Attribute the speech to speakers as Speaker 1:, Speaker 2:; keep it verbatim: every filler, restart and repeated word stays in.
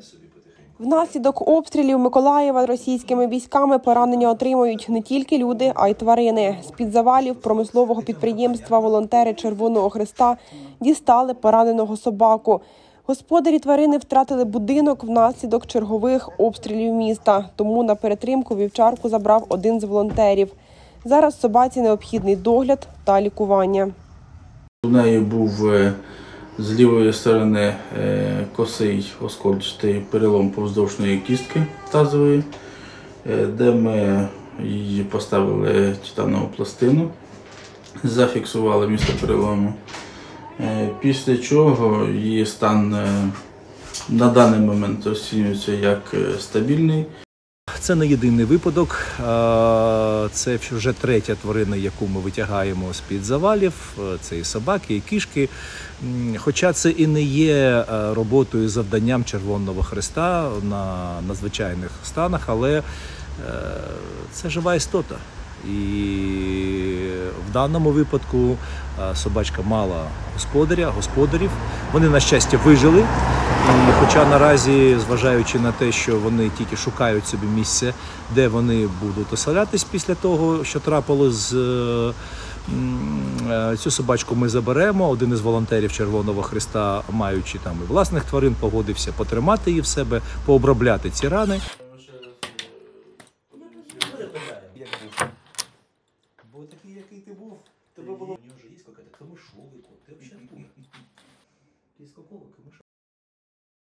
Speaker 1: Внаслідок обстрілів Миколаєва російськими військами поранення отримують не тільки люди, а й тварини. З-під завалів промислового підприємства волонтери Червоного Хреста дістали пораненого собаку. Господарі тварини втратили будинок внаслідок чергових обстрілів міста, тому на перетримку вівчарку забрав один з волонтерів. Зараз собаці необхідний догляд та лікування.
Speaker 2: У неї був з лівої сторони косий оскольчатий перелом повздовжної кістки тазової, де ми її поставили титанову пластину, зафіксували місце перелому. Після чого її стан на даний момент оцінюється як стабільний.
Speaker 3: Це не єдиний випадок, це вже третя тварина, яку ми витягаємо з-під завалів, це і собаки, і кішки. Хоча це і не є роботою і завданням Червоного Хреста на надзвичайних станах, але це жива істота. І в даному випадку собачка мала господаря, господарів. Вони, на щастя, вижили. І хоча наразі, зважаючи на те, що вони тільки шукають собі місце, де вони будуть оселятись після того, що трапилось, цю собачку ми заберемо. Один із волонтерів Червоного Хреста, маючи там і власних тварин, погодився потримати її в себе, пообробляти ці рани.
Speaker 4: Бо такий, який ти був, тебе було... У нього вже є якась камишовий кот, ти взагалі... Є скакова камишова.